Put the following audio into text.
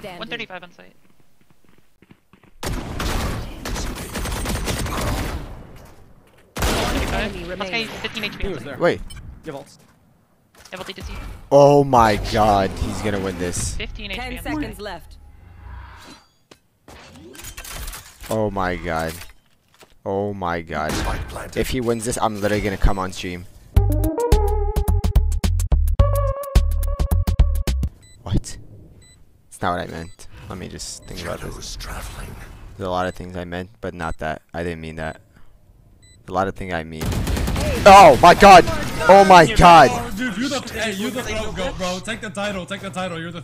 standing. 135 on site. Okay, 15 HP on site. Wait. Double to see. Oh my god, he's gonna win this. 15 HP 10 on seconds site. left. Oh my god. Oh my god. If he wins this, I'm literally gonna come on stream. What? It's not what I meant. Let me just think about this. There's a lot of things I meant, but not that. I didn't mean that. A lot of things I mean. Oh my god! Oh my god! Dude, you the go, bro. Take the title. You're the